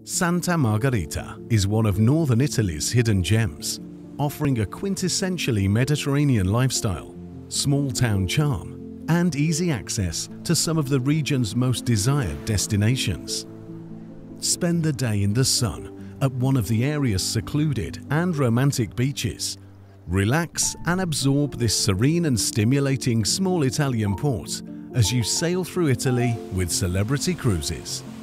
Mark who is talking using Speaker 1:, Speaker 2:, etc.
Speaker 1: Santa Margherita is one of northern Italy's hidden gems, offering a quintessentially Mediterranean lifestyle, small-town charm, and easy access to some of the region's most desired destinations. Spend the day in the sun at one of the area's secluded and romantic beaches. Relax and absorb this serene and stimulating small Italian port as you sail through Italy with celebrity cruises.